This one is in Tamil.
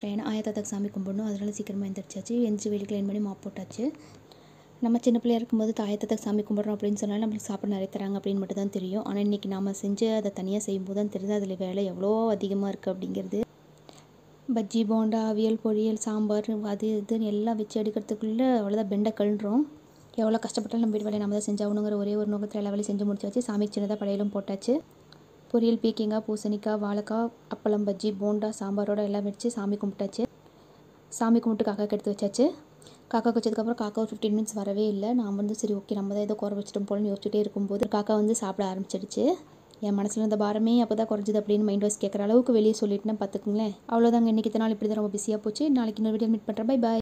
ஏன்னா ஆயத்தாத்தாக்கு சாமி கும்பிடணும், அதனால சீக்கிரமாக எழுந்திரிச்சாச்சு. எழுந்திரிச்சி வீடு க்ளீன் பண்ணி மாப் போட்டாச்சு. நம்ம சின்ன பிள்ளையா இருக்கும்போது தாயத்தாத்தாக்கு சாமி கும்பிட்றோம் அப்படின்னு சொன்னாலும் நம்மளுக்கு சாப்பாடு நிறைய தராங்க அப்படின்னு மட்டும் தான் தெரியும். ஆனால் இன்றைக்கி நாம் செஞ்சு அதை தனியாக செய்யும்போது தான் தெரியுது அதில் வேலை எவ்வளோ அதிகமாக இருக்குது அப்படிங்கிறது. பஜ்ஜி, போண்டா, அவியல், பொரியல், சாம்பார், அது இதுன்னு எல்லாம் வச்சு எடுக்கிறதுக்குள்ளே அவ்வளோதான் பெண்டை கழுன்றோம். எவ்வளோ கஷ்டப்பட்டாலும் நம்ம வீட்டு வேலையை நம்ம தான் செஞ்சாகணுங்கிற ஒரே ஒரு நோக்கத்தில் எல்லா வேலையும் செஞ்சு முடிச்சாச்சு. சாமிக்கு சின்னதாக படையலும் போட்டாச்சு. பொரியல், பீக்கிங்காய், பூசணிக்காய், வாழைக்காய், அப்பளம், பஜ்ஜி, போண்டா, சாம்பாரோட எல்லாம் வச்சு சாமி கும்பிட்டாச்சு. சாமி கும்பிட்டு காக்காக்கு எடுத்து வச்சாச்சு. காக்கா வச்சதுக்கப்புறம் காக்கா ஒரு 15 மினிட்ஸ் வரவே இல்லை. நான் வந்து சரி ஓகே நம்ம தான் ஏதோ குறை வச்சிட்டோம் போலன்னு யோசிச்சுட்டே இருக்கும்போது காக்கா வந்து சாப்பிட ஆரம்பிச்சிடுச்சு. என் மனசில் இருந்த பாரமே அப்போ தான் குறைஞ்சிது அப்படின்னு மைண்ட் வாய்ஸ் கேட்குற அளவுக்கு வெளியே சொல்லிட்டுனா பார்த்துக்குங்களேன். அவ்வளோதாங்க, இன்றைக்கி இத்தனை நாள் இப்படி தான் ரொம்ப பிஸியாக போச்சு. நாளைக்கு இன்னொரு வீடியோ மீட் பண்ணுறேன். பை பாய்.